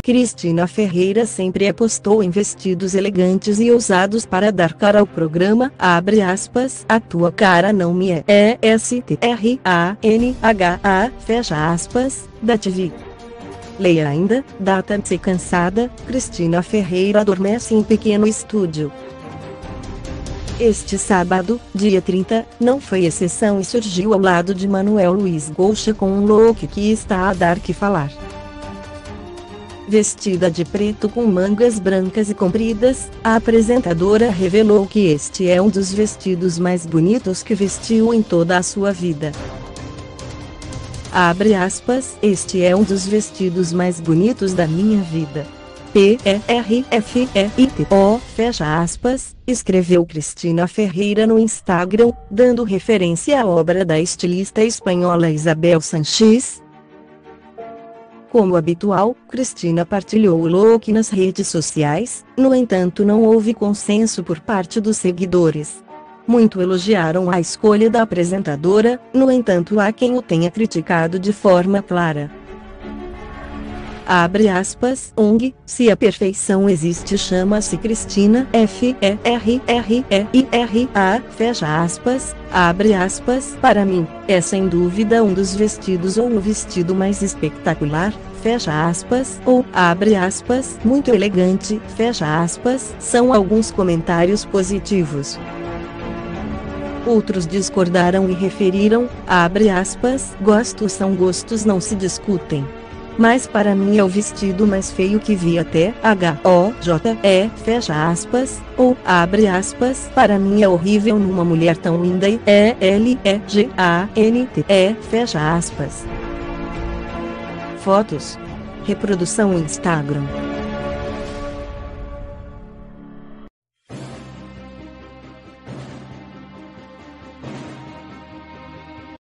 Cristina Ferreira sempre apostou em vestidos elegantes e ousados para dar cara ao programa, abre aspas, a tua cara não me é ESTRANHA, fecha aspas, da TV. Leia ainda, data-se cansada, Cristina Ferreira adormece em pequeno estúdio. Este sábado, dia 30, não foi exceção e surgiu ao lado de Manuel Luiz Goucha com um look que está a dar que falar. Vestida de preto com mangas brancas e compridas, a apresentadora revelou que este é um dos vestidos mais bonitos que vestiu em toda a sua vida. Abre aspas, este é um dos vestidos mais bonitos da minha vida. PERFEITO, fecha aspas, escreveu Cristina Ferreira no Instagram, dando referência à obra da estilista espanhola Isabel Sanchis. Como habitual, Cristina partilhou o look nas redes sociais, no entanto não houve consenso por parte dos seguidores. Muito elogiaram a escolha da apresentadora, no entanto há quem o tenha criticado de forma clara. Abre aspas, ONG, se a perfeição existe chama-se Cristina Ferreira, fecha aspas, abre aspas, para mim, é sem dúvida um dos vestidos ou o vestido mais espetacular, fecha aspas, ou, abre aspas, muito elegante, fecha aspas, são alguns comentários positivos. Outros discordaram e referiram, abre aspas, gostos são gostos, não se discutem. Mas para mim é o vestido mais feio que vi até, HOJE, fecha aspas, ou, abre aspas, para mim é horrível numa mulher tão linda e ELEGANTE, fecha aspas. Fotos. Reprodução Instagram.